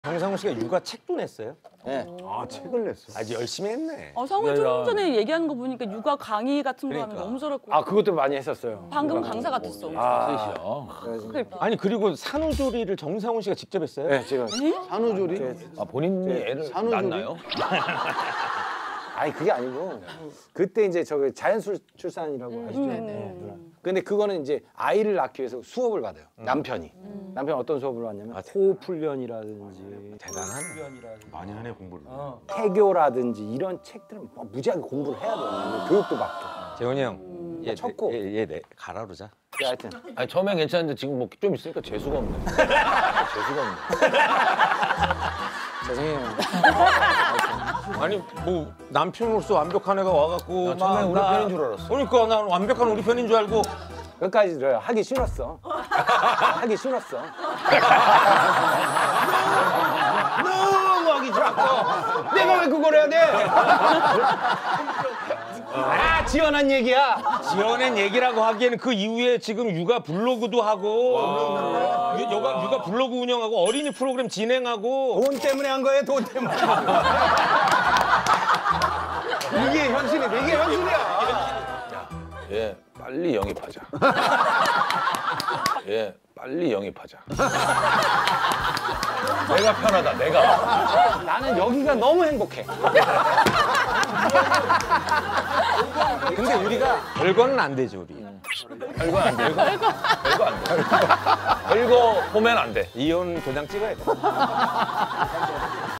정상훈 씨가 육아 책도 냈어요? 네. 아, 책을 냈어. 아주 열심히 했네. 상훈 좀 전에 얘기하는 거 보니까 육아 강의 같은 거 하면 그러니까. 너무 잘할 것 아, 같아. 그것도 많이 했었어요. 방금 강사 같았어. 아니 그리고 산후조리를 정상훈 씨가 직접 했어요? 네, 제가. 산후조리? 아, 본인이 애를 산후조리? 낳나요? 아니, 그게 아니고. 그때 이제 저기 자연 출산이라고 하시죠. 근데 그거는 이제 아이를 낳기 위해서 수업을 받아요. 남편이. 남편 어떤 수업을 받냐면 호흡 훈련이라든지 대단하네. 많이 하네, 공부를. 태교라든지 이런 책들은 뭐 무지하게 공부를 해야 돼요. 교육도 받고. 재훈이 형, 얘 쳤고. 얘 가라 그러자. 네, 하여튼. 아니 처음엔 괜찮은데 지금 뭐 좀 있으니까 재수가 없네. 재수가 없네. 죄송해요. 아니 뭐 남편으로서 완벽한 애가 와갖고 처음엔 우리 편인 줄 알았어. 그러니까 난 완벽한 우리 편인 줄 알고. 끝까지 들어요. 하기 싫었어. 하기 싫었어. 너무 하기 싫었고 내가 왜 그걸 해야 돼? 아, 지어낸 얘기야. 지어낸 얘기라고 하기에는 그 이후에 지금 육아 블로그도 하고 육아 블로그 운영하고 어린이 프로그램 진행하고 돈 때문에 한 거예요, 돈 때문에. 이게 현실이다. 이게 현실이야. 얘 빨리 영입하자. 얘 빨리 영입하자. 내가 편하다. 내가. 나는 여기가 너무 행복해. 근데 우리가 별거는 안 되죠 우리. 별거 안 돼. 별거 안 돼. 별거 보면 안 돼. 이혼 도장 찍어야 돼.